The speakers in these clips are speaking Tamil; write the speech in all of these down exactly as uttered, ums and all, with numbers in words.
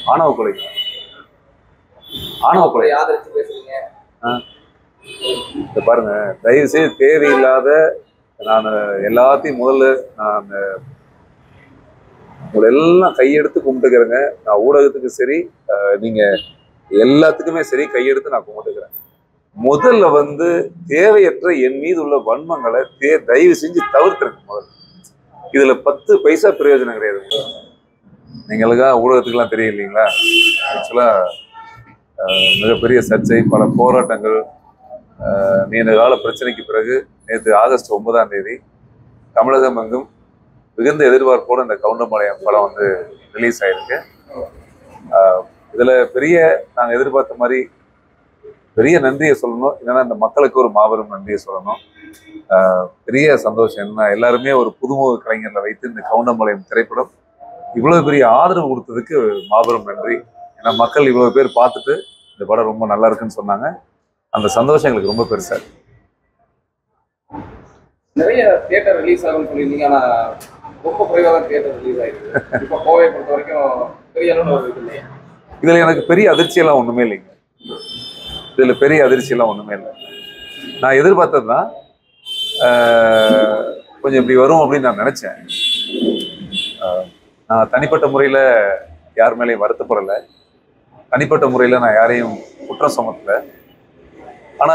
ஆணவ கொலை ஆணவ கொலை ஆதரிச்சு பேசுறீங்க. இத பாருங்க, தயவு செய்து தேவையில்லாத நான் எல்லாத்தையும் முதல்ல நான் உங்களை எல்லாம் கையெடுத்து கும்பிட்டுக்கிறேங்க. நான் ஊடகத்துக்கு சரி, நீங்க எல்லாத்துக்குமே சரி கையெடுத்து நான் கும்பிட்டுக்கிறேன். முதல்ல வந்து தேவையற்ற என் மீது உள்ள வன்மங்களை தே தயவு செஞ்சு தவிர்த்துருங்க. முதல்ல இதுல பத்து பைசா பிரயோஜனம் கிடையாது. நீங்களுக்கா ஊடகத்துக்குலாம் தெரியும் இல்லைங்களா? ஆக்சுவலா மிகப்பெரிய சர்ச்சை, பல போராட்டங்கள், நீண்ட கால பிரச்சனைக்கு பிறகு நேற்று ஆகஸ்ட் ஒன்பதாம் தேதி தமிழகம் எங்கும் மிகுந்த எதிர்பார்ப்போடு இந்த கவுண்டமலையம் படம் வந்து ரிலீஸ் ஆயிருக்கு. இதுல பெரிய நாங்கள் எதிர்பார்த்த மாதிரி பெரிய நன்றியை சொல்லணும். என்னன்னா இந்த மக்களுக்கு ஒரு மாபெரும் நன்றியை சொல்லணும். பெரிய சந்தோஷம் என்னன்னா எல்லாருமே ஒரு புதுமுக கலைஞர்களை வைத்து இந்த கவுண்டமலையம் திரைப்படம் இவ்வளவு பெரிய ஆதரவு கொடுத்ததுக்கு மாபெரும் நன்றி. ஏன்னா மக்கள் இவ்வளவு பேர் பார்த்துட்டு இந்த படம் ரொம்ப நல்லா இருக்குன்னு சொன்னாங்க. அந்த சந்தோஷம் எங்களுக்கு ரொம்ப பெருசா இருக்கு. நிறைய தியேட்டர் ரிலீஸ் ஆகும்னு சொல்லியிருந்தீங்க, ஆனா ரொம்ப குறைவாக தான் தியேட்டர் ரிலீஸ் ஆயிருக்கு. இப்போ கோவையை பொறுத்த வரைக்கும் பெரிய அளவில் ஒரு இது இல்லையா? இதுல எனக்கு பெரிய அதிர்ச்சியெல்லாம் ஒண்ணுமே இல்லைங்க. இதுல பெரிய அதிர்ச்சியெல்லாம் ஒண்ணுமே இல்லை. நான் எதிர்பார்த்தது தான் கொஞ்சம் இப்படி வரும் அப்படின்னு நான் நினைச்சேன். நான் தனிப்பட்ட முறையில யார் மேலேயும் வருத்தப்படலை. தனிப்பட்ட முறையில நான் யாரையும் குற்றம் சுமத்தல. ஆனா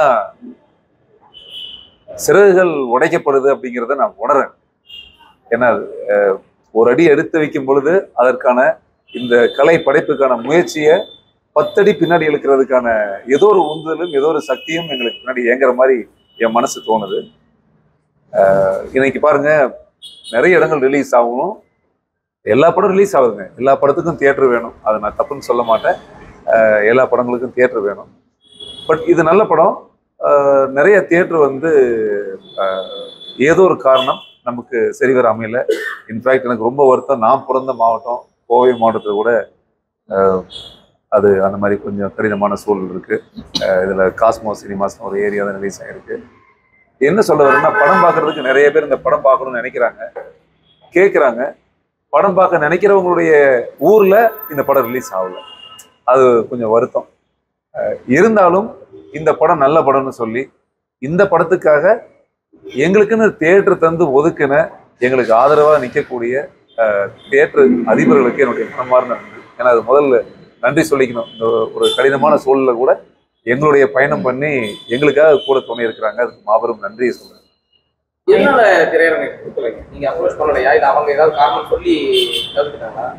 சிறகுகள் உடைக்கப்படுது அப்படிங்கிறத நான் உணர்றேன். ஏன்னா ஒரு அடி எடுத்து வைக்கும் பொழுது அதற்கான இந்த கலை படைப்புக்கான முயற்சியை பத்தடி பின்னாடி இழுக்கிறதுக்கான ஏதோ ஒரு உந்துதலும் ஏதோ ஒரு சக்தியும் எங்களுக்கு பின்னாடி ஏங்குற மாதிரி என் மனசு தோணுது. இன்னைக்கு பாருங்க, நிறைய இடங்கள் ரிலீஸ் ஆகும். எல்லா படம் ரிலீஸ் ஆகுதுங்க. எல்லா படத்துக்கும் தியேட்டர் வேணும், அதை நான் தப்புன்னு சொல்ல மாட்டேன். எல்லா படங்களுக்கும் தியேட்டர் வேணும். பட் இது நல்ல படம். நிறைய தியேட்டர் வந்து ஏதோ ஒரு காரணம் நமக்கு சரிவர அமையல. இன்ஃபேக்ட் எனக்கு ரொம்ப வருத்தம். நான் பிறந்த மாவட்டம் கோவை மாவட்டத்தில் கூட அது அந்த மாதிரி கொஞ்சம் கடினமான சூழல் இருக்கு. இதுல காஸ்மோ சினிமாஸ் ஒரு ஏரியா தான் ரிலீஸ் ஆகிருக்கு. என்ன சொல்ல வரேன்னா, படம் பார்க்கறதுக்கு நிறைய பேர் இந்த படம் பார்க்கணும்னு நினைக்கிறாங்க, கேட்குறாங்க. படம் பார்க்க நினைக்கிறவங்களுடைய ஊர்ல இந்த படம் ரிலீஸ் ஆகல. அது கொஞ்சம் வருத்தம். இருந்தாலும் இந்த படம் நல்ல படம்னு சொல்லி இந்த படத்துக்காக எங்களுக்குன்னு தியேட்டர் தந்து ஒதுக்கின எங்களுக்கு ஆதரவாக நிற்கக்கூடிய தியேட்டர் அதிபர்களுக்கு என்னுடைய மனமார்ந்த நன்றி. ஏன்னா அது முதல்ல நன்றி சொல்லிக்கணும். இந்த ஒரு கடினமான சூழல்ல கூட எங்களுடைய பயணம் பண்ணி எங்களுக்காக கூட துணை இருக்கிறாங்க. அதுக்கு மாபெரும் நன்றியை சொல்றேன். எதனால திரையரங்கை கொடுக்கலைங்க? நீங்க அப்ரோச் பண்ணலையா? இல்லை அவங்க ஏதாவது காரணம் சொல்லி தவிர்த்துட்டாங்களா?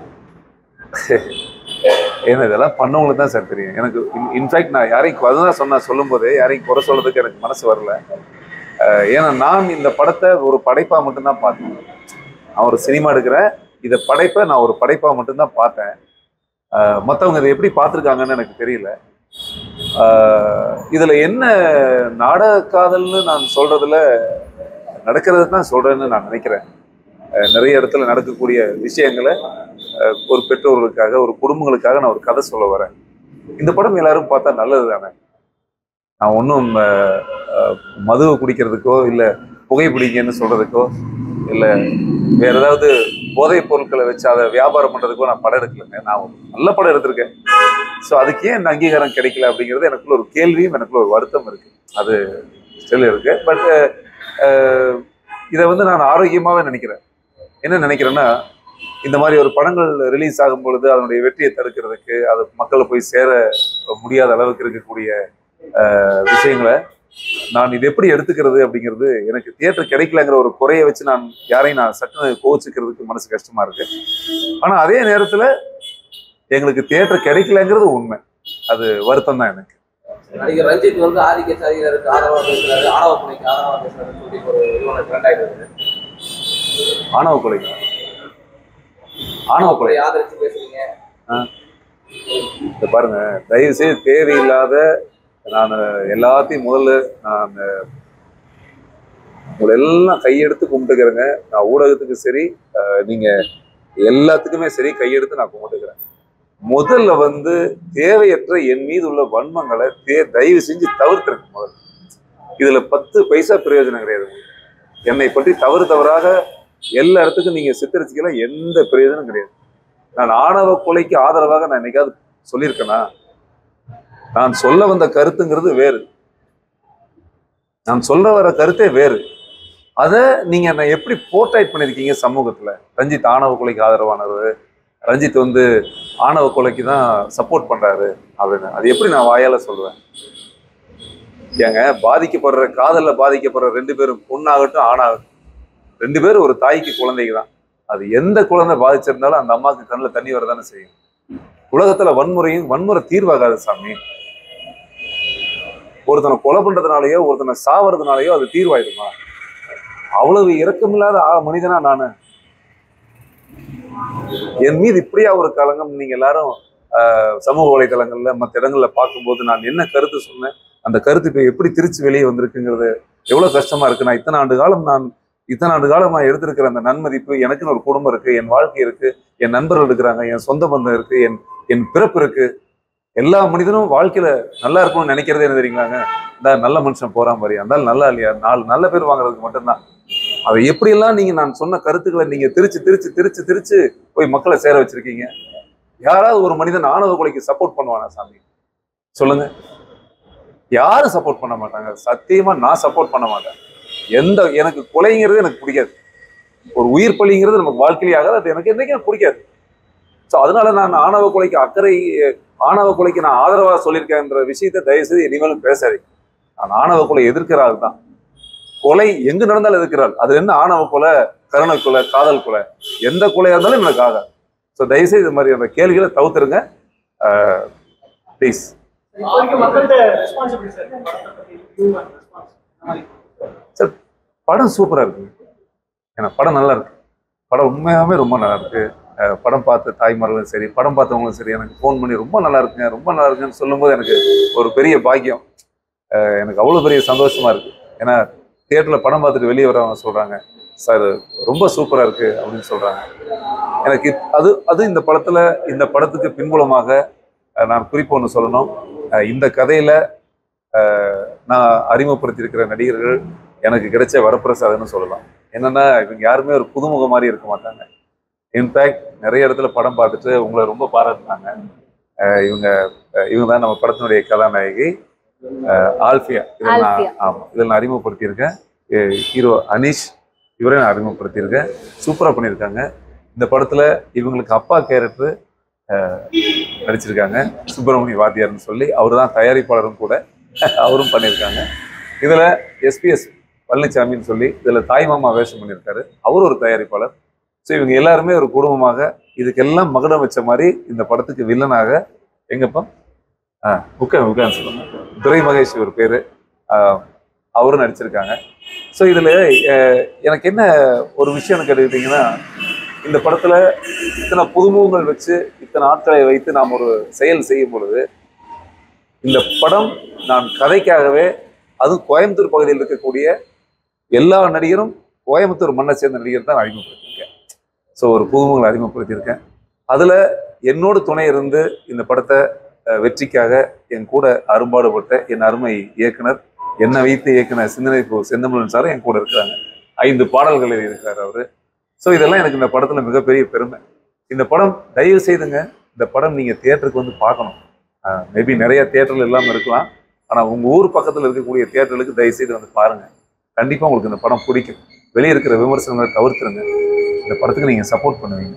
ஏன்னா இதெல்லாம் பண்ணவங்களுக்கு தான் சார் தெரியும். எனக்கு இன்ஃபேக்ட் நான் யாரையும் அதுதான் சொன்ன சொல்லும் போதே யாரையும் குறை சொல்றதுக்கு எனக்கு மனசு வரல. ஏன்னா நான் இந்த படத்தை ஒரு படைப்பா மட்டும்தான் பார்த்தேன். நான் ஒரு சினிமா எடுக்கிறேன், இதை படைப்பை நான் ஒரு படைப்பா மட்டும்தான் பார்த்தேன். மற்றவங்க இதை எப்படி பார்த்துருக்காங்கன்னு எனக்கு தெரியல. இதுல என்ன நாடக காதல்னு நான் சொல்றதுல நடக்கிறது தான் சொல்றேன்னு நான் நினைக்கிறேன். நிறைய இடத்துல நடக்கக்கூடிய விஷயங்களை ஒரு பெற்றோர்களுக்காக ஒரு குடும்பங்களுக்காக நான் ஒரு கதை சொல்ல வரேன். இந்த படம் எல்லாரும் பார்த்தா நல்லது தானே. நான் ஒன்றும் மதுவை குடிக்கிறதுக்கோ இல்லை புகைப்பிடிக்கன்னு சொல்றதுக்கோ இல்லை வேற ஏதாவது போதைப் பொருட்களை வச்சு அதை வியாபாரம் பண்றதுக்கோ நான் படம் எடுக்கலைங்க. நான் நல்ல படம் எடுத்திருக்கேன். ஸோ அதுக்கு ஏன் இந்த அங்கீகாரம் கிடைக்கல அப்படிங்கிறது எனக்குள்ள ஒரு கேள்வியும் எனக்குள்ள ஒரு வருத்தம் இருக்கு. அது ஸ்டில் இருக்கு. பட் இதை வந்து நான் ஆரோக்கியமாகவே நினைக்கிறேன். என்ன நினைக்கிறேன்னா, இந்த மாதிரி ஒரு படங்கள் ரிலீஸ் ஆகும் பொழுது அதனுடைய வெற்றியை தடுக்கிறதுக்கு, அது மக்களை போய் சேர முடியாத அளவுக்கு இருக்கக்கூடிய விஷயங்களை நான் இது எப்படி எடுத்துக்கிறது அப்படிங்கிறது எனக்கு தியேட்டர் கிடைக்கலங்கிற ஒரு குறையை வச்சு நான் யாரையும் நான் சட்டுன்னு கோவிச்சுக்கிறதுக்கு மனசு கஷ்டமா இருக்கு. ஆனா அதே நேரத்துல எங்களுக்கு தியேட்டர் கிடைக்கலங்கிறது உண்மை. அது வருத்தம் தான் எனக்கு. நடிகர் ரஞ்சித் வந்து ஆதிக்க சாதியினருக்கு ஆதரவா பேசுறாரு, ஆணவ கொலைக்கு ஆதரவா பேசுறாருன்னு சொல்லி ஒரு இதுவான ட்ரெண்ட் ஆயிடுது. ஆணவ கொலை ஆணவ கொலை ஆதரிச்சு பேசுறீங்க. இத பாருங்க, தயவு செய்து தேவையில்லாத நான் எல்லாத்தையும் முதல்ல நான் உங்களை எல்லாம் கையெடுத்து கும்பிட்டுக்கிறேங்க. நான் ஊடகத்துக்கு சரி, நீங்க எல்லாத்துக்குமே சரி கையெடுத்து நான் கும்பிட்டுக்கிறேன். முதல்ல வந்து தேவையற்ற என் மீது உள்ள வன்மங்களை தே தயவு செஞ்சு தவிர்த்துருங்க. முதல்ல இதுல பத்து பைசா பிரயோஜனம் கிடையாது. என்னை பற்றி தவறு தவறாக எல்லா இடத்துக்கும் நீங்க சித்தரிச்சுக்கலாம், எந்த பிரயோஜனம் கிடையாது. நான் ஆணவ கொலைக்கு ஆதரவாக நான் என்னைக்காவது சொல்லியிருக்கேனா? நான் சொல்ல வந்த கருத்துங்கிறது வேறு, நான் சொல்ற வர கருத்தே வேறு. அதை நீங்க என்ன எப்படி போர்ட்ரைட் பண்ணிருக்கீங்க சமூகத்துல? ரஞ்சித் ஆணவ கொலைக்கு ஆதரவானவர், ரஞ்சித் வந்து ஆணவ கொலைக்கு தான் சப்போர்ட் பண்றாரு அப்படின்னு அது எப்படி நான் வாயால சொல்லுவேன்? ஏங்க, பாதிக்கப்படுற காதல்ல பாதிக்கப்படுற ரெண்டு பேரும், பொண்ணாகட்டும் ஆணாகட்டும், ரெண்டு பேரும் ஒரு தாய்க்கு குழந்தைக்கு தான். அது எந்த குழந்தை பாதிச்சிருந்தாலும் அந்த அம்மாவுக்கு கண்ணில் தண்ணி வரதானே செய்யும். உலகத்துல வன்முறையும் வன்முறை தீர்வாகாது சாமி. ஒருத்தனை கொலை பண்றதுனாலயோ ஒருத்தனை சாவறதுனாலயோ அது தீர்வாயிடுமா? அவ்வளவு இரக்கமில்லாத மனிதனா நானு? என் மீது இப்படியா ஒரு களங்கம்? நீங்க எல்லாரும் ஆஹ் சமூக வலைதளங்கள்ல மற்ற இடங்கள்ல பார்க்கும்போது நான் என்ன கருத்து சொன்னேன், அந்த கருத்து இப்ப எப்படி திருச்சி வெளியே வந்திருக்குங்கிறது எவ்வளவு கஷ்டமா இருக்கு. நான் இத்தனை ஆண்டு காலம் நான் இத்தனை ஆண்டு காலம் நான் எடுத்திருக்கிற அந்த நன்மதிப்பு, எனக்குன்னு ஒரு குடும்பம் இருக்கு, என் வாழ்க்கை இருக்கு, என் நண்பர்கள் இருக்கிறாங்க, என் சொந்த பந்தம் இருக்கு, என் என் பிறப்பு இருக்கு. எல்லா மனிதனும் வாழ்க்கையில நல்லா இருக்கணும்னு நினைக்கிறதே என்ன தெரியுங்களாங்க? இந்த நல்ல மனுஷன் போறான் பாரு, அந்த நல்லா இல்லையா, நாலு நல்ல பேர் வாங்குறதுக்கு மட்டும்தான். அதை எப்படியெல்லாம் நீங்க நான் சொன்ன கருத்துக்களை நீங்க திருச்சு திருச்சு திருச்சு திருச்சு போய் மக்களை சேர வச்சிருக்கீங்க. யாராவது ஒரு மனிதன் ஆணவ கொலைக்கு சப்போர்ட் பண்ணுவானா சாமி? சொல்லுங்க. யாரும் சப்போர்ட் பண்ண மாட்டாங்க. சத்தியமா நான் சப்போர்ட் பண்ண மாட்டேன். எந்த எனக்கு கொலைங்கிறது எனக்கு பிடிக்காது. ஒரு உயிர் பலிங்கிறது நமக்கு வாழ்க்கையிலே ஆகாது. அது எனக்கு என்னைக்கும் பிடிக்காது. ஸோ அதனால நான் ஆணவ கொலைக்கு அக்கறை, ஆணவ கொலைக்கு நான் ஆதரவா சொல்லியிருக்கேன்ற விஷயத்த தயவுசெய்து இனிமேலும் பேசாதீங்க. நான் ஆணவ கொலை எதிர்க்கிற ஆள் தான். கொலை எங்கு நடந்தாலும் எதிர்க்கிறாள். அது என்ன ஆணவ கொலை, கருணை கொலை, காதல் கொலை, எந்த கொலையா இருந்தாலும் எனக்கு ஆகாது. ஸோ தயவுசெய்து இது மாதிரி அந்த கேள்விகளை தவிர்த்துருங்க ப்ளீஸ். சார், படம் சூப்பரா இருக்கு. ஏன்னா படம் நல்லா இருக்கு. படம் உண்மையாவே ரொம்ப நல்லா இருக்கு. படம் பார்த்த தாய்மார்களும் சரி, படம் பார்த்தவங்களும் சரி, எனக்கு ஃபோன் பண்ணி ரொம்ப நல்லா இருக்குங்க, ரொம்ப நல்லா இருக்குன்னு சொல்லும்போது எனக்கு ஒரு பெரிய பாக்கியம். எனக்கு அவ்வளோ பெரிய சந்தோஷமா இருக்கு. ஏன்னா தியேட்டர்ல படம் பார்த்துட்டு வெளியே வரவங்க சொல்றாங்க, சார் ரொம்ப சூப்பரா இருக்கு அப்படின்னு சொல்றாங்க. எனக்கு அது அது இந்த படத்துல, இந்த படத்துக்கு பின்புலமாக நான் குறிப்பு ஒன்று சொல்லணும். இந்த கதையில நான் அறிமுகப்படுத்தியிருக்கிற நடிகர்கள் எனக்கு கிடைச்ச வரப்பிரசாதம்னு சொல்லலாம். என்னன்னா, இவங்க யாருமே ஒரு புதுமுக மாதிரி இருக்க மாட்டாங்க. இன்ஃபேக்ட் நிறைய இடத்துல படம் பார்த்துட்டு உங்களை ரொம்ப பாராட்டினாங்க. இவங்க இவங்க தான் நம்ம படத்தினுடைய கதாநாயகி ஆல்ஃபியா. இதில் நான் ஆமாம் இதில் நான் அறிமுகப்படுத்தியிருக்கேன். ஹீரோ அனீஷ், இவரை நான் அறிமுகப்படுத்தியிருக்கேன். சூப்பராக பண்ணியிருக்காங்க. இந்த படத்தில் இவங்களுக்கு அப்பா கேரக்டர் நடிச்சிருக்காங்க, சுப்பிரமணிய வாத்தியார்னு சொல்லி. அவர் தான் தயாரிப்பாளரும் கூட, அவரும் பண்ணியிருக்காங்க. இதில் எஸ்பிஎஸ் பழனிசாமின்னு சொல்லி இதில் தாய்மாமா வேஷம் பண்ணியிருக்காரு, அவர் ஒரு தயாரிப்பாளர். ஸோ இவங்க எல்லாருமே ஒரு குடும்பமாக இதுக்கெல்லாம் மகுடம் வச்ச மாதிரி இந்த படத்துக்கு வில்லனாக எங்கப்பா ஆ உட்கா உட்கான்னு சொல்லுங்க துரை மகேஷ் ஒரு பேர், அவரும் நடிச்சிருக்காங்க. ஸோ இதில் எனக்கு என்ன ஒரு விஷயம் கேட்டுக்கிட்டிங்கன்னா, இந்த படத்தில் இத்தனை புதுமுகங்கள் வச்சு இத்தனை ஆட்களை வைத்து நாம் ஒரு செயல் செய்யும் பொழுது, இந்த படம் நான் கதைக்காகவே, அதுவும் கோயம்புத்தூர் பகுதியில் இருக்கக்கூடிய எல்லா நடிகரும் கோயம்புத்தூர் மண்ணை சேர்ந்த நடிகர் தான் அறிமுகப்படுத்தியிருக்கேன். ஸோ ஒரு புதுமுகங்களை அறிமுகப்படுத்தியிருக்கேன். அதில் என்னோட துணை இருந்து இந்த படத்தை வெற்றிக்காக என் கூட அரும்பாடுபட்ட என் அருமை இயக்குனர், என்னை வைத்து இயக்குனர் சிந்தனை இப்போ செந்தமிழன் சார் என் கூட இருக்கிறாங்க. ஐந்து பாடல்கள் எழுதியிருக்காரு அவரு. ஸோ இதெல்லாம் எனக்கு இந்த படத்தில் மிகப்பெரிய பெருமை. இந்த படம் தயவு செய்துங்க, இந்த படம் நீங்கள் தியேட்டருக்கு வந்து பார்க்கணும். மேபி நிறைய தியேட்டர்கள் இல்லாமல் இருக்கலாம், ஆனால் உங்கள் ஊர் பக்கத்தில் இருக்கக்கூடிய தியேட்டர்களுக்கு தயவு செய்து வந்து பாருங்கள். கண்டிப்பாக உங்களுக்கு இந்த படம் பிடிக்கும். வெளியே இருக்கிற விமர்சனங்களை தவிர்த்துருங்க. இந்த படத்துக்கு நீங்கள் சப்போர்ட் பண்ணுவீங்க.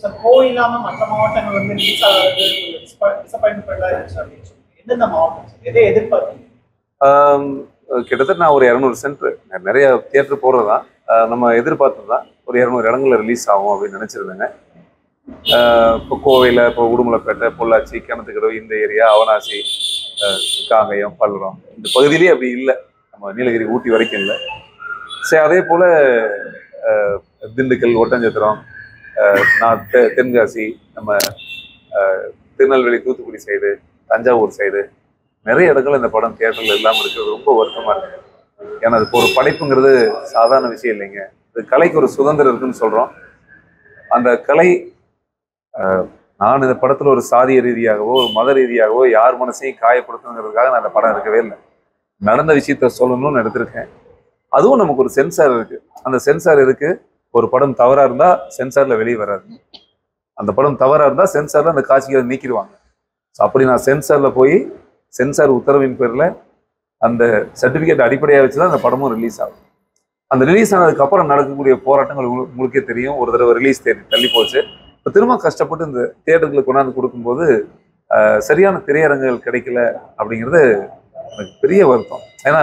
கிட்டத்தட்ட நான் ஒரு இரநூறு சென்டர், நிறைய தியேட்டர் போடுறது தான் நம்ம எதிர்பார்த்தது தான். ஒரு இரநூறு இடங்கள்ல ரிலீஸ் ஆகும் அப்படின்னு நினச்சிருந்தேங்க. இப்போ கோவையில், இப்போ உடுமலைப்பேட்டை, பொள்ளாச்சி, கிணத்துக்கடவு, இந்த ஏரியா, அவனாசி, காங்கயம், பல்லடம், இந்த பகுதியிலேயே அப்படி இல்லை. நம்ம நீலகிரி, ஊட்டி வரைக்கும் இல்லை. சரி, அதே போல் திண்டுக்கல், ஒட்டஞ்சத்திரம், நான் தெ தென்காசி, நம்ம திருநெல்வேலி, தூத்துக்குடி சைடு, தஞ்சாவூர் சைடு, நிறைய இடங்கள் இந்த படம் தியேட்டரில் இல்லாமல் இருக்கிறது ரொம்ப வருத்தமாக இருக்கு. ஏன்னா அது ஒரு படைப்புங்கிறது சாதாரண விஷயம் இல்லைங்க. இது கலைக்கு ஒரு சுதந்திரம் இருக்குன்னு சொல்கிறோம். அந்த கலை, நான் இந்த படத்தில் ஒரு சாதிய ரீதியாகவோ ஒரு மத ரீதியாகவோ யார் மனசையும் காயப்படுத்தணுங்கிறதுக்காக நான் அந்த படம் இருக்கவே இல்லை. நடந்த விஷயத்த சொல்லணும்னு எடுத்திருக்கேன். அதுவும் நமக்கு ஒரு சென்சார் இருக்கு. அந்த சென்சார் இருக்கு. ஒரு படம் தவறா இருந்தா சென்சார்ல வெளியே வராது. அந்த படம் தவறாக இருந்தால் சென்சாரில் அந்த காட்சிகளை நீக்கிடுவாங்க. ஸோ அப்படி நான் சென்சாரில் போய் சென்சார் உத்தரவின் பேரில் அந்த சர்டிஃபிகேட் அடிப்படையாக வச்சு தான் அந்த படமும் ரிலீஸ் ஆகும். அந்த ரிலீஸ் ஆனதுக்கப்புறம் நடக்கக்கூடிய போராட்டங்கள் உங்களுக்கு உங்களுக்கே தெரியும். ஒரு தடவை ரிலீஸ் தேதி தள்ளி போச்சு. இப்போ திரும்ப கஷ்டப்பட்டு இந்த தியேட்டர்களுக்கு கொண்டாந்து கொடுக்கும்போது சரியான திரையரங்குகள் கிடைக்கல அப்படிங்கிறது எனக்கு பெரிய வருத்தம். ஏன்னா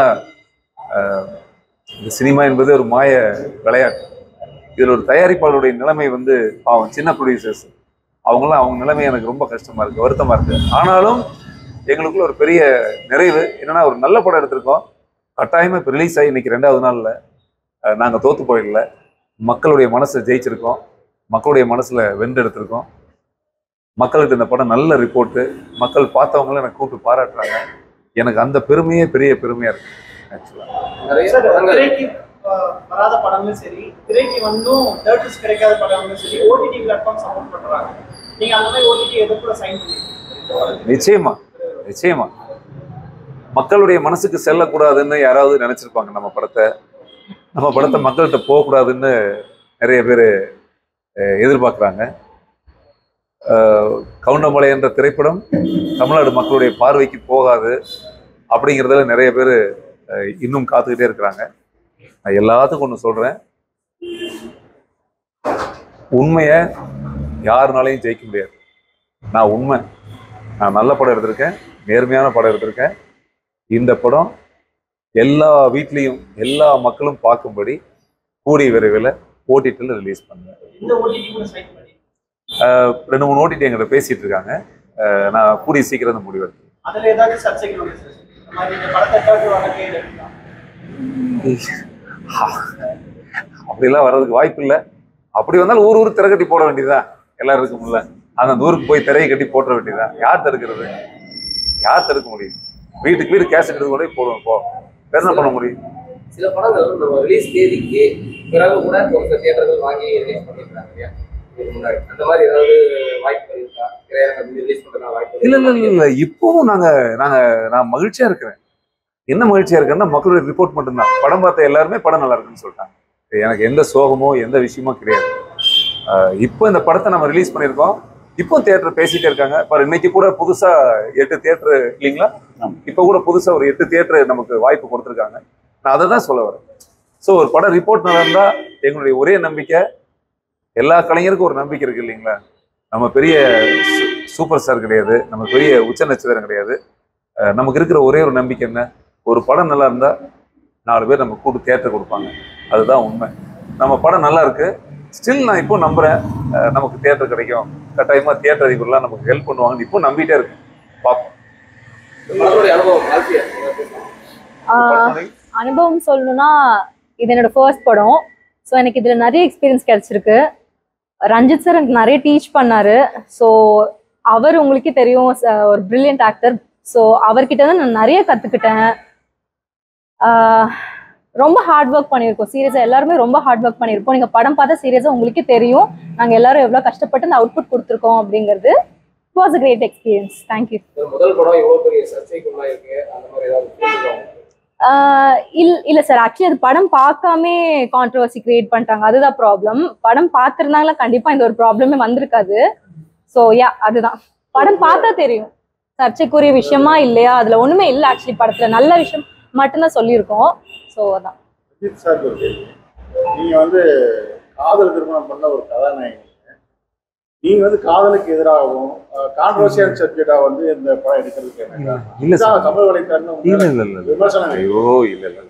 இந்த சினிமா என்பது ஒரு மாய விளையாட்டு. இதில் ஒரு தயாரிப்பாளருடைய நிலைமை வந்து அவன் சின்ன ப்ரொடியூசர்ஸ் அவங்களாம் அவங்க நிலைமை எனக்கு ரொம்ப கஷ்டமாக இருக்குது, வருத்தமாக இருக்குது. ஆனாலும் எங்களுக்குள்ள ஒரு பெரிய நிறைவு என்னன்னா, ஒரு நல்ல படம் எடுத்திருக்கோம். கட்டாயமாக இப்போ ரிலீஸ் ஆகி இன்னைக்கு ரெண்டாவது நாளில் நாங்கள் தோற்று போயிடல. மக்களுடைய மனசை ஜெயிச்சிருக்கோம், மக்களுடைய மனசில் வென்றெடுத்திருக்கோம். மக்கள்கிட்ட இந்த படம் நல்ல ரிப்போர்ட்டு, மக்கள் பார்த்தவங்களும் எனக்கு கூப்பிட்டு பாராட்டுறாங்க. எனக்கு அந்த பெருமையே பெரிய பெருமையாக இருக்குது. ஆக்சுவலாக திரைக்கு வராத படங்களும் சரி, திரைக்கு வந்தும் தேட்டர்ஸ் கிடைக்காத படங்களும் சரி, ஓடிடி பிளாட்ஃபார்ம் சப்போர்ட் பண்ணுறாங்க. நீங்கள் அந்த மாதிரி ஓடிடி எதுக்குள்ள சைன் பண்ணி? நிச்சயமா நிச்சயமா மக்களுடைய மனசுக்கு செல்லக்கூடாதுன்னு யாராவது நினைச்சிருப்பாங்க. நம்ம படத்தை நம்ம படத்தை மக்கள்கிட்ட போகக்கூடாதுன்னு நிறைய பேர் எதிர்பார்க்குறாங்க. கவுண்டமலை என்ற திரைப்படம் தமிழ்நாடு மக்களுடைய பார்வைக்கு போகாது அப்படிங்கிறதுல நிறைய பேர் இன்னும் காத்துக்கிட்டே இருக்கிறாங்க. நான் எல்லாத்துக்கும் ஒன்று சொல்கிறேன், உண்மையை யாருனாலையும் ஜெயிக்க முடியாது. நான் உண்மை, நான் நல்ல படம் எடுத்திருக்கேன், நேர்மையான படம் எடுத்திருக்கேன். இந்த படம் எல்லா வீட்லேயும் எல்லா மக்களும் பார்க்கும்படி கூடிய விரைவில் ஓடிடியில் ரிலீஸ் பண்ணுவேன். ரெண்டு மூணு ஓடிடி எங்கிட்ட பேசிட்டு இருக்காங்க. நான் கூடிய சீக்கிரம் அந்த முடிவு எடுத்தேன். அப்படிலாம் வர்றதுக்கு வாய்ப்பு இல்லை. அப்படி வந்தாலும் ஊர் ஊர் திரை கட்டி போட வேண்டியதுதான். எல்லாரும் இருக்கும்ல, அந்த ஊருக்கு போய் திரையை கட்டி போட வேண்டியதுதான். யார் தடுக்கிறது? யார் தடுக்க முடியும்? வீட்டுக்கு வீடு கேசட் எடுத்து கூட போடுவோம். போ வேற என்ன பண்ண முடியும்? சில படங்கள் நம்ம ரிலீஸ் தேதிக்கு பிறகு கூட ஒரு சில தியேட்டர்கள் வாங்கி ரிலீஸ் பண்ணிருக்காங்க இல்லையா? முன்னாடி அந்த மாதிரி ஏதாவது வாய்ப்பு இருக்கா? ரிலீஸ் பண்றதுக்கான வாய்ப்பு? இல்ல இல்ல இல்ல இப்பவும் நாங்க நாங்க நான் மகிழ்ச்சியா இருக்கிறேன். என்ன மகிழ்ச்சியா இருக்கேன்னா, மக்களுடைய ரிப்போர்ட் மட்டும்தான். படம் பார்த்த எல்லாருமே படம் நல்லா இருக்குன்னு சொல்லிட்டாங்க. எனக்கு எந்த சோகமோ எந்த விஷயமோ கிடையாது. இப்போ இந்த படத்தை நம்ம ரிலீஸ் பண்ணியிருக்கோம். இப்போ தியேட்டர் பேசிட்டே இருக்காங்க. பாரு, இன்னைக்கு கூட புதுசா எட்டு தியேட்டர் இல்லைங்களா? இப்போ கூட புதுசா ஒரு எட்டு தியேட்டர் நமக்கு வாய்ப்பு கொடுத்துருக்காங்க. நான் அதை தான் சொல்ல வரேன். ஸோ ஒரு படம் ரிப்போர்ட் நல்லா இருந்தா எங்களுடைய ஒரே நம்பிக்கை, எல்லா கலைஞருக்கும் ஒரு நம்பிக்கை இருக்கு இல்லைங்களா? நம்ம பெரிய சூப்பர் ஸ்டார் கிடையாது, நம்ம பெரிய உச்ச நட்சத்திரம் கிடையாது. நமக்கு இருக்கிற ஒரே ஒரு நம்பிக்கை என்ன, ஒரு படம் நல்லா இருந்தா நாலு பேர் நம்ம கூட்டு தியேட்டர் கொடுப்பாங்க. அதுதான் உண்மை. நம்ம படம் நல்லா இருக்கு, ஸ்டில் நான் இப்போ நம்புறேன் நமக்கு தியேட்டர் கிடைக்கும், கட்டாயமா தியேட்டர் அதிபர்லாம் நமக்கு ஹெல்ப் பண்ணுவாங்கன்னு இப்போ நம்பிட்டே இருக்கு. பார்ப்போம். அனுபவம் சொல்லணும்னா, இது என்னோட ஃபர்ஸ்ட் படம். ஸோ எனக்கு இதுல நிறைய எக்ஸ்பீரியன்ஸ் கிடைச்சிருக்கு. ரஞ்சித் சார் எனக்கு நிறைய டீச் பண்ணாரு. ஸோ அவர் உங்களுக்கே தெரியும், ஒரு பிரில்லியன்ட் ஆக்டர். ஸோ அவர்கிட்ட தான் நான் நிறைய கற்றுக்கிட்டேன். ரொம்ப ஹார்ட் ஒர்க் பண்ணியிருக்கோம். சீரியஸாக எல்லாருமே ரொம்ப ஹார்ட் ஒர்க் பண்ணியிருக்கோம். நீங்கள் படம் பார்த்தா சீரியஸாக உங்களுக்கே தெரியும் நாங்கள் எல்லாரும் எவ்வளோ கஷ்டப்பட்டு அந்த அவுட்புட் கொடுத்துருக்கோம் அப்படிங்கிறது. It was a great experience. Thank you. முதல் படம் எவ்வளோ பெரிய சர்ச்சைக்குள்ளா இருக்கு, அந்த மாதிரி ஏதாவது? இல் இல்லை சார், ஆக்சுவலி அது படம் பார்க்காமே கான்ட்ரவர்சி கிரியேட் பண்ணிட்டாங்க. அதுதான் ப்ராப்ளம். படம் பார்த்துருந்தாங்களா கண்டிப்பாக இந்த ஒரு ப்ராப்ளமே வந்திருக்காது. ஸோ யா, அதுதான். படம் பார்த்தா தெரியும் சர்ச்சைக்குரிய விஷயமா இல்லையா. அதில் ஒன்றுமே இல்லை. ஆக்சுவலி படத்தில் நல்ல விஷயம் மட்டும்தான் சொல்லியிருக்கோம். ஸோ அதான். நீங்கள் வந்து காதல் திருமணம் பண்ண ஒரு கதாநாயகி, நீங்கள் வந்து காதலுக்கு எதிராகவும் கான்ட்ரோவர்சியல் சப்ஜெக்டாக வந்து இந்த படம் எடுக்கிறதுக்கு இல்லை சார், சமூக வலைத்தளம் இல்லை இல்லை இல்லை விமர்சனம். ஐயோ இல்லை இல்லை,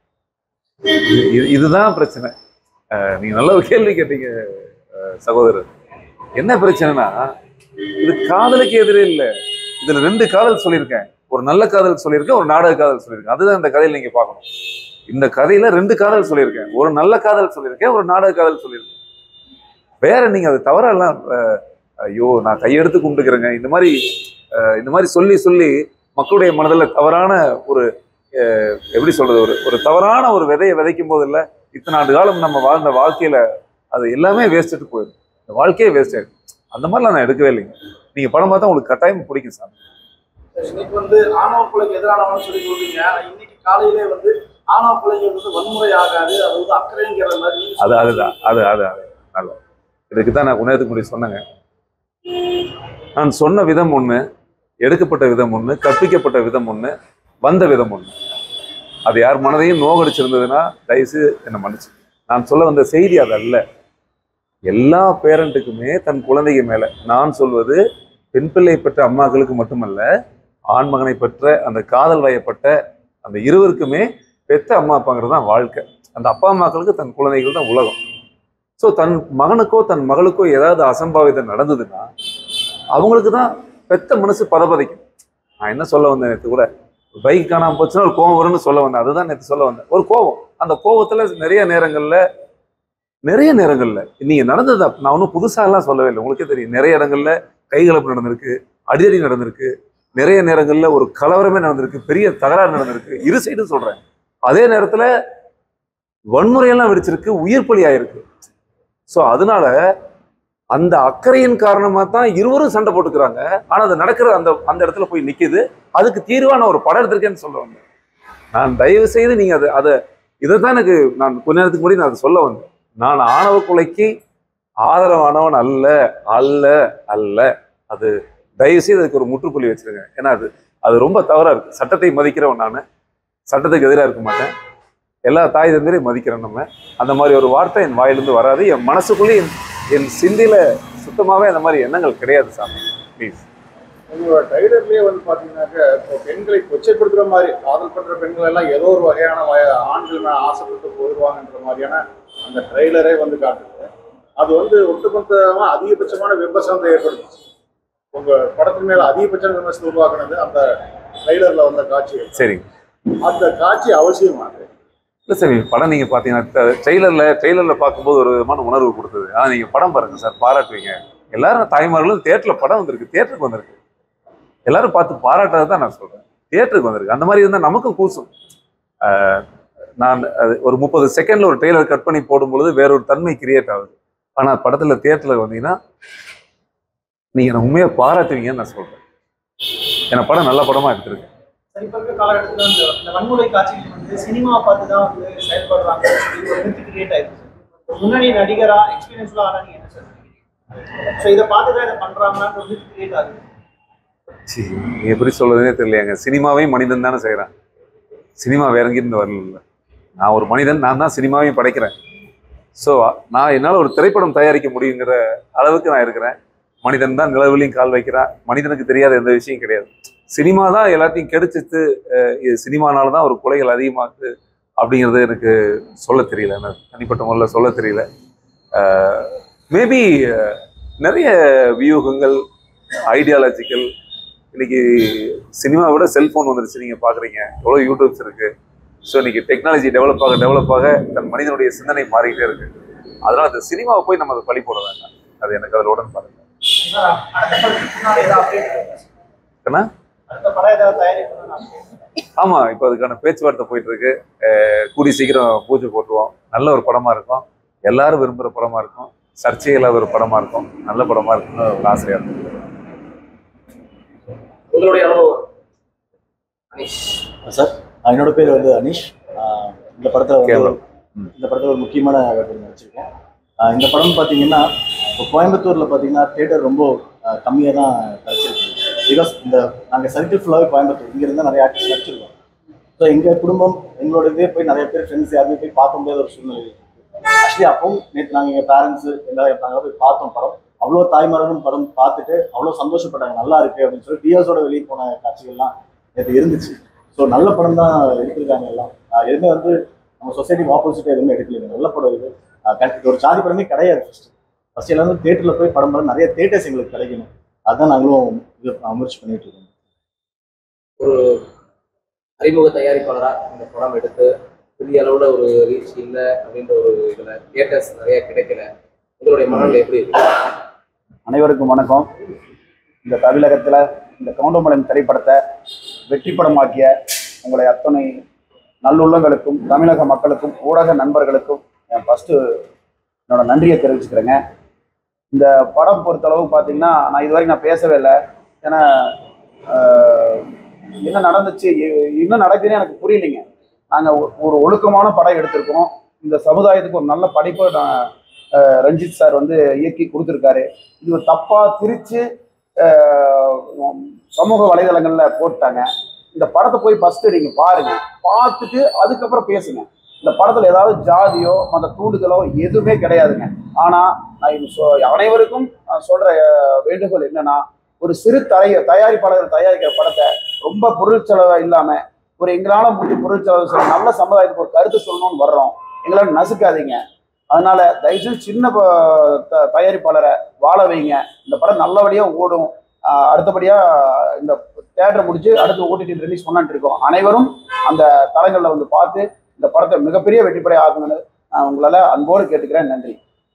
இதுதான் பிரச்சனை. நீங்கள் நல்ல ஒரு கேள்வி கேட்டீங்க சகோதரர். என்ன பிரச்சனைனா, இது காதலுக்கு எதிரே இல்லை. இதுல ரெண்டு காதல் சொல்லியிருக்கேன். ஒரு நல்ல காதல் சொல்லியிருக்கேன், ஒரு நாடக காதல் சொல்லியிருக்கேன். அதுதான் இந்த கதையில் நீங்க பார்க்கணும். இந்த கதையில ரெண்டு காதல் சொல்லியிருக்கேன். ஒரு நல்ல காதல் சொல்லியிருக்கேன், ஒரு நாடக காதல் சொல்லியிருக்கேன். வேற நீங்க அது தவறெல்லாம் ஐயோ நான் கையெடுத்து கும்பிட்டுக்கிறேங்க இந்த மாதிரி இந்த மாதிரி சொல்லி சொல்லி மக்களுடைய மனதில் தவறான ஒரு எப்படி சொல்றது, ஒரு ஒரு தவறான ஒரு விதையை விதைக்கும் போது இல்லை, இத்தனை ஆண்டு காலம் நம்ம வாழ்ந்த வாழ்க்கையில அது எல்லாமே வேஸ்ட்டு போயிடும். இந்த வாழ்க்கையே வேஸ்ட் ஆயிடும். அந்த மாதிரிலாம் நான் எடுக்கவே இல்லைங்க. நீங்க படம் பார்த்தா உங்களுக்கு கட்டாயம் பிடிக்கும் சார். இன்னைக்கு வந்து ஆணவ கொலைக்கு எதிரானவன்னு சொல்லி சொல்றீங்க. இன்னைக்கு காலையிலே வந்து ஆணவ கொலைகள் வந்து வன்முறை ஆகாது, அது வந்து அக்கறைங்கிற மாதிரி. அது அதுதான் அது அது நல்ல இதுக்கு தான் நான் உணர்த்துக்கு முன்னாடி சொன்னேங்க. நான் சொன்ன விதம் ஒண்ணு, எடுக்கப்பட்ட விதம் ஒண்ணு, கற்பிக்கப்பட்ட விதம் ஒண்ணு, வந்த விதம் ஒண்ணு. அது யார் மனதையும் நோகடிச்சிருந்ததுன்னா தயவுசெய்து என்னை மன்னிச்சு. நான் சொல்ல வந்த செய்தி அது அல்ல. எல்லா பேரண்ட்டுக்குமே தன் குழந்தைங்க மேல நான் சொல்வது பெண் பிள்ளை பெற்ற அம்மாக்களுக்கு மட்டுமல்ல, ஆண்மகனை பெற்ற அந்த காதல் வயப்பட்ட அந்த இருவருக்குமே பெற்ற அம்மா அப்பாங்கிறது தான் வாழ்க்கை. அந்த அப்பா அம்மாக்களுக்கு தன் குழந்தைகள் தான் உலகம். ஸோ தன் மகனுக்கோ தன் மகளுக்கோ ஏதாவது அசம்பாவிதம் நடந்ததுன்னா அவங்களுக்கு தான் பெத்த மனசு பதபதைக்கும். நான் என்ன சொல்ல வந்தேன், நேற்று கூட பைக் காணாமல் போச்சுன்னா ஒரு கோவம் வரும்னு சொல்ல வந்தேன். அதுதான் நேற்று சொல்ல வந்தேன். ஒரு கோவம், அந்த கோவத்துல நிறைய நேரங்கள்ல நிறைய நேரங்கள்ல நீங்க நடந்தது நான் ஒன்றும் புதுசாலாம் சொல்லவே இல்லை. உங்களுக்கே தெரியும், நிறைய இடங்கள்ல கைகலப்பு நடந்திருக்கு, அடிதடி நடந்திருக்கு, நிறைய நேரங்கள்ல ஒரு கலவரமே நடந்திருக்கு, பெரிய தகராறு நடந்திருக்கு, இரு சைடும் சொல்றேன். அதே நேரத்துல வன்முறையெல்லாம் வெடிச்சிருக்கு, உயிர் பலி ஆயிருக்கு. ஸோ அதனால அந்த அக்கறையின் காரணமா தான் இருவரும் சண்டை போட்டுக்கிறாங்க. ஆனா அது நடக்கிற அந்த அந்த இடத்துல போய் நிக்குது. அதுக்கு தீர்வான ஒரு படம் எடுத்திருக்கேன்னு சொல்ல வந்தேன். நான் தயவு செய்து நீங்க அதை அதை இதை தான் எனக்கு நான் கொஞ்ச நேரத்துக்கு முன்னாடி நான் அதை சொல்ல வந்தேன். நான் ஆணவ கொலைக்கு ஆதரவானவன் அல்ல அல்ல அல்ல. அது தயவு செய்து அதுக்கு ஒரு முற்றுப்புள்ளி வச்சிருங்க. ஏன்னா அது அது ரொம்ப தவறா இருக்கு. சட்டத்தை மதிக்கிறவன் நான், சட்டத்துக்கு எதிராக இருக்க மாட்டேன். எல்லா தாய் தந்தையும் மதிக்கிறேன். நம்ம அந்த மாதிரி ஒரு வார்த்தை என் வாயிலிருந்து வராது. என் மனசுக்குள்ளே என் என் சிந்தையில சுத்தமாவே அந்த மாதிரி எண்ணங்கள் கிடையாது. சாமி ப்ளீஸ். உங்களோட டைலர்லயே வந்து பாத்தீங்கன்னாக்க இப்போ பெண்களை கொச்சைப்படுத்துற மாதிரி காதல் பண்ற பெண்கள் எல்லாம் ஏதோ ஒரு வகையான ஆண்கள் மேல ஆசைப்பட்டு போயிடுவாங்கன்ற மாதிரியான அந்த ட்ரெய்லரே வந்து காட்டுது. அது வந்து ஒட்டுமொத்தமா அதிகபட்சமான விமர்சனத்தை ஏற்படுத்துச்சு. உங்க படத்தின் மேல அதிகபட்சமான விமர்சனம் உருவாக்குனது அந்த ட்ரெய்லர்ல வந்த காட்சி. சரிங்க, அந்த காட்சி அவசியமானது இல்லை சரி. படம் நீங்கள் பார்த்தீங்கன்னா ட்ரெய்லரில் ட்ரெய்லரில் பார்க்கும்போது ஒரு விதமான உணர்வு கொடுத்தது. ஆனால் நீங்கள் படம் பாருங்கள் சார், பாராட்டுவீங்க. எல்லாரும் தாய்மார்களும் தேட்டரில் படம் வந்திருக்கு, தேட்டருக்கு வந்திருக்கு, எல்லாரும் பார்த்து பாராட்டுறது தான் நான் சொல்கிறேன். தேட்டருக்கு வந்திருக்கு. அந்த மாதிரி இருந்தால் நமக்கும் கூசும். நான் அது ஒரு முப்பது செகண்டில் ஒரு ட்ரெய்லர் கட் பண்ணி போடும்பொழுது வேற ஒரு தன்மை கிரியேட் ஆகுது. ஆனால் படத்தில் தேட்டரில் வந்தீங்கன்னா நீங்கள் என்னை உண்மையாக பாராட்டுவீங்கன்னு நான் சொல்கிறேன். ஏன்னா படம் நல்ல படமாக எடுத்திருக்கு. இப்போ இருக்க காலகட்டத்தில் இந்த இந்த வன்முறை காட்சிகள் வந்து சினிமா பார்த்து தான் வந்து செயல்படுறாங்க சொல்லி ஒரு மித்து கிரியேட் ஆயிடுச்சு. முன்னணி நடிகரா எக்ஸ்பீரியன்ஸ்லாம் ஆனால் நீங்கள் என்ன சொல்றீங்க? ஸோ இதை பார்த்து தான் இதை பண்ணுறாங்களான்னு ஒரு மித்து கிரியேட் ஆகுது. எப்படி சொல்றதுன்னே தெரியலையாங்க. சினிமாவையும் மனிதன் தானே செய்கிறேன். சினிமா வேற எங்கிருந்து வரல. நான் ஒரு மனிதன், நான் தான் சினிமாவையும் படைக்கிறேன். ஸோ நான் என்னால் ஒரு திரைப்படம் தயாரிக்க முடியுங்கிற அளவுக்கு நான் இருக்கிறேன். மனிதன் தான் நிலவுலையும் கால் வைக்கிறான். மனிதனுக்கு தெரியாத எந்த விஷயம் கிடையாது. சினிமா தான் எல்லாத்தையும் கெடுச்சிட்டு சினிமானால தான் ஒரு கொலைகள் அதிகமாகுது அப்படிங்கிறது எனக்கு சொல்ல தெரியல. எனக்கு தனிப்பட்ட முறையில் சொல்ல தெரியல. மேபி நிறைய வியூகங்கள், ஐடியாலஜிக்கல், இன்னைக்கு சினிமாவை விட செல்ஃபோன் வந்துருச்சு. நீங்கள் பார்க்குறீங்க எவ்வளோ யூடியூப்ஸ் இருக்குது. ஸோ இன்னைக்கு டெக்னாலஜி டெவலப் ஆக டெவலப் ஆக தன் மனிதனுடைய சிந்தனை மாறிக்கிட்டே இருக்கு. அதனால் அந்த சினிமாவை போய் நம்ம அதை பழி போட வேண்டாம். அது எனக்கு அதில் உடன்பாடு. ஏன்னா ஆமா, இப்போ அதுக்கான பேச்சுவார்த்தை போயிட்டு இருக்கு. கூடி சீக்கிரம் பூஜை போட்டுருவோம். நல்ல ஒரு படமா இருக்கும், எல்லாரும் விரும்புகிற படமா இருக்கும், சர்ச்சையில்லாத ஒரு படமா இருக்கும், நல்ல படமா இருக்குன்னு ஒரு ஆசையா இருக்கும். உங்களுடைய அனுபவம் அனீஷ் சார்? என்னோட பேர் வந்து அனீஷ். இந்த படத்தில் வந்து இந்த படத்தில் ஒரு முக்கியமான வேலை நடிச்சிருக்கேன். இந்த படம் பார்த்தீங்கன்னா இப்போ கோயம்புத்தூரில் பார்த்தீங்கன்னா தியேட்டர் ரொம்ப கம்மியாக தான் கிடச்சிருக்கு. பிகாஸ் இந்த நாங்கள் சர்க்கிள் ஃபுல்லாகவே கோயம்புத்தூர், இங்கே இருந்தால் நிறைய ஆர்டிஸ்ட் நடிச்சிருக்கோம். ஸோ எங்கள் குடும்பம் எங்களோட இதே போய் நிறைய பேர் ஃப்ரெண்ட்ஸ் யாருமே போய் பார்க்க முடியாத ஒரு சூழ்நிலை இருக்குது. ஆக்சுவலி அப்பவும் நேற்று நாங்கள் எங்கள் பேரண்ட்ஸு எல்லாரும் நாங்கள் போய் பார்த்தோம் படம். அவ்வளோ தாய்மார்களும் படம் பார்த்துட்டு அவ்வளோ சந்தோஷப்பட்டாங்க, நல்லா இருக்குது அப்படின்னு சொல்லி டிஎஸோட வெளியே போன காட்சிகள்லாம் நேற்று இருந்துச்சு. ஸோ நல்ல படம் தான் எடுத்திருக்காங்க எல்லாம். எதுவுமே வந்து நம்ம சொசைட்டிக்கு ஆப்போசிட்டாக எதுவுமே எடுக்கலைங்க. நல்ல படம் இது. கண்டிப்பாக ஒரு ஜாதி படமே கிடையாது. ஃபஸ்ட்டு ஃபஸ்ட் எல்லாரும் தேட்டரில் போய் படம் பார்த்து நிறைய தேட்டர்ஸ் எங்களுக்கு கிடைக்கணும். அதுதான் நாங்களும் இது முயற்சி பண்ணிட்டு இருக்கோம். ஒரு அறிமுக தயாரிப்பாளராக இந்த படம் எடுத்து பெரிய அளவில் ஒரு ரீச் இல்லை அப்படின்ற ஒரு இதில் தியேட்டர்ஸ் நிறைய கிடைக்கல. உங்களுடைய மனநிலை எப்படி இருக்கு? அனைவருக்கும் வணக்கம். இந்த தமிழகத்தில் இந்த கவுண்டமலையின் திரைப்படத்தை வெற்றி படமாக்கிய உங்களை அத்தனை நல்லுள்ளங்களுக்கும் தமிழக மக்களுக்கும் ஊடக நண்பர்களுக்கும் என் ஃபஸ்ட்டு என்னோட நன்றியை தெரிவிச்சுக்கிறேங்க. இந்த படம் பொறுத்தளவு பார்த்தீங்கன்னா நான் இதுவரைக்கும் நான் பேசவே இல்லை. ஏன்னா என்ன நடந்துச்சு என்ன நடக்குதுன்னு எனக்கு புரியலைங்க. நாங்கள் ஒரு ஒழுக்கமான படம் எடுத்திருக்கோம். இந்த சமுதாயத்துக்கு ஒரு நல்ல படிப்பை நான் ரஞ்சித் சார் வந்து இயக்கி கொடுத்துருக்காரு. இது தப்பா திரிச்சு சமூக வலைதளங்கள்ல போட்டாங்க. இந்த படத்தை போய் ஃபர்ஸ்ட் நீங்க பாருங்க, பார்த்துட்டு அதுக்கப்புறம் பேசுங்க. இந்த படத்துல ஏதாவது ஜாதியோ மற்ற தூண்டுதலோ எதுவுமே கிடையாதுங்க. ஆனா நான் அனைவருக்கும் சொல்ற வேண்டுகோள் என்னன்னா, ஒரு சிறு தய தயாரிப்பாளர்கள் தயாரிக்கிற படத்தை ரொம்ப பொருள் செலவு இல்லாம ஒரு எங்களால முடிஞ்ச பொருள் செலவு செய்ய நல்ல சமுதாயத்துக்கு ஒரு கருத்து சொல்லணும்னு வர்றோம். எங்களால நசுக்காதீங்க. அதனால தயவுசெய்து சின்ன தயாரிப்பாளரை வாழ வைங்க. இந்த படம் நல்லபடியா ஓடும். அடுத்தபடியா இந்த தியேட்டர் முடிச்சு அடுத்து ஓடிடி ரிலீஸ் பண்ணான்னு இருக்கோம். அனைவரும் அந்த தளங்களில் வந்து பார்த்து இந்த படத்தை மிகப்பெரிய வெற்றிப்படை ஆகுங்கன்னு நான் உங்களால அன்போடு கேட்டுக்கிறேன். நன்றி.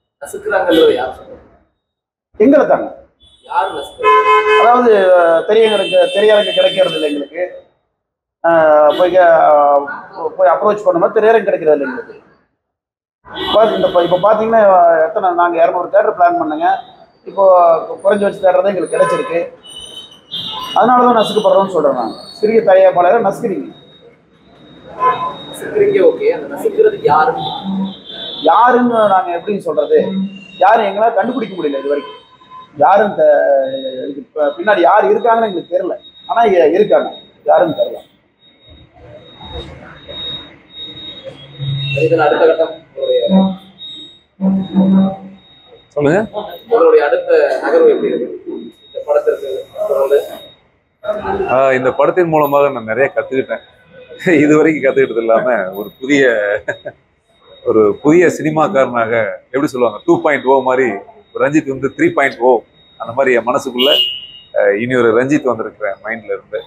எங்களை தாங்க, அதாவது தெரியங்களுக்கு திரையரங்கு கிடைக்கிறது இல்லை எங்களுக்கு. போய் போய் அப்ரோச் பண்ணும்போது திரையரங்கு கிடைக்கிறது இல்லை எங்களுக்கு. இந்த இப்போ பார்த்தீங்கன்னா எத்தனை நாங்கள் இரநூறு தேட்டர் பிளான் பண்ணுங்க. இப்போ குறைஞ்ச வச்சு தேட்டர் தான் எங்களுக்கு கிடைச்சிருக்கு. அதனால தான் நசுக்கப்படுறோம்னு சொல்கிறேன். நான் சிறிய தயாரிப்பாளரை நசுக்கிறீங்க. யாருன்னு நாங்கள் எப்படி சொல்றது? யாரும் எங்களால் கண்டுபிடிக்க முடியல இது வரைக்கும். யாரும் பின்னாடி யார் இருக்காங்கன்னு எங்களுக்கு தெரியல. ஆனா இருக்காங்க, யாரும் தெரியல. அடுத்த கட்டம் சொல்லுங்க. உங்களுடைய அடுத்த நகர்வு எப்படி இருக்கு இந்த படத்திற்கு? இந்த படத்தின் மூலமாக நான் நிறைய கத்துக்கிட்டேன். இது வரைக்கும் கத்துக்கிட்டது இல்லாம ஒரு புதிய ஒரு புதிய சினிமாக்காரனாக எப்படி சொல்லுவாங்க, டூ பாயிண்ட் ஓ மாதிரி ரஞ்சித் வந்து த்ரீ பாயிண்ட் ஓ அந்த மாதிரி என் மனசுக்குள்ள இனி ஒரு ரஞ்சித் வந்திருக்கிறேன் மைண்ட்ல இருந்து.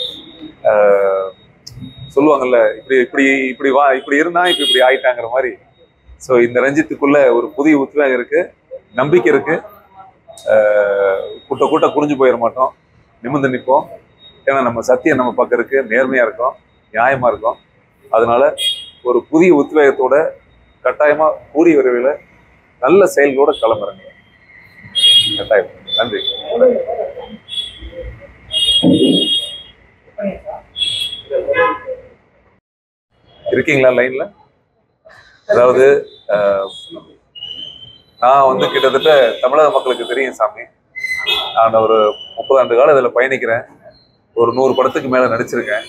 சொல்லுவாங்கல்ல, இப்படி இப்படி இப்படி வா இப்படி இருந்தா இப்ப இப்படி ஆயிட்டாங்கிற மாதிரி. ஸோ இந்த ரஞ்சித்துக்குள்ள ஒரு புதிய உத்வேகம் இருக்கு, நம்பிக்கை இருக்கு. கூட்ட கூட்ட குடிஞ்சு போயிட மாட்டோம், நிமிர்ந்து நிற்போம். ஏன்னா நம்ம சத்தியம் நம்ம பக்கம் இருக்கு, நேர்மையா இருக்கும், நியாயமா இருக்கும். அதனால ஒரு புதிய உத்வேகத்தோட கட்டாயமா கூடிய விரைவில் நல்ல செயல்களோட கிளம்புறேங்க. கட்டாயம். நன்றி. இருக்கீங்களா லைன்ல? அதாவது நான் வந்து கிட்டத்தட்ட தமிழக மக்களுக்கு தெரியும் சாமி, நான் ஒரு முப்பது ஆண்டு காலம் இதில் பயணிக்கிறேன். ஒரு நூறு படத்துக்கு மேலே நடிச்சிருக்கேன்.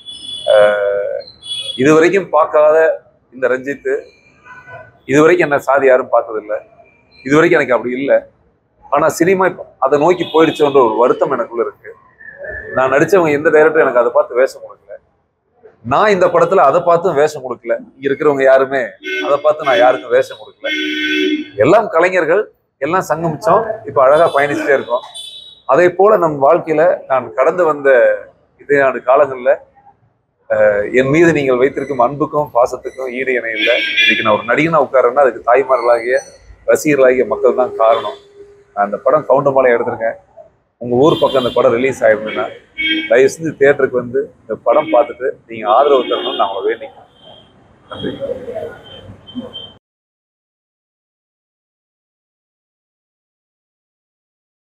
இது வரைக்கும் பார்க்காத இந்த ரஞ்சித்து இது வரைக்கும் என்ன சாதி யாரும் பார்த்ததில்லை. இது வரைக்கும் எனக்கு அப்படி இல்லை. ஆனால் சினிமா அதை நோக்கி போயிடுச்சோன்ற ஒரு வருத்தம் எனக்குள்ள இருக்கு. நான் நடித்தவங்க எந்த டைரக்டரும் எனக்கு அதை பார்த்து வேஷம் கொடுக்கல. நான் இந்த படத்துல அதை பார்த்தும் வேஷம் கொடுக்கல. இங்க இருக்கிறவங்க யாருமே அதை பார்த்து நான் யாருக்கும் வேஷம் கொடுக்கல. எல்லாம் கலைஞர்கள், எல்லாம் சங்கமிச்சோம், இப்போ அழகா பயணிச்சுட்டே இருக்கோம். அதே போல நம் வாழ்க்கையில நான் கடந்து வந்த இதே ஆண்டு காலங்கள்ல என் மீது நீங்கள் வைத்திருக்கும் அன்புக்கும் பாசத்துக்கும் ஈடு இணை இல்லை. இன்னைக்கு நான் ஒரு நடிகனா உட்காரன்னா அதுக்கு தாய்மார்களாகிய ரசிகர்களாகிய மக்கள் தான் காரணம். நான் அந்த படம் கவுண்டமாலை எடுத்திருக்கேன். உங்க ஊர் பக்கம் அந்த படம் ரிலீஸ் ஆயிருந்ததுன்னா தயவு செஞ்சு தியேட்டருக்கு வந்து இந்த படம் பார்த்துட்டு நீங்க ஆதரவு தரணும்னு நான் உங்களை வேண்டிக்கிறேன். நன்றி.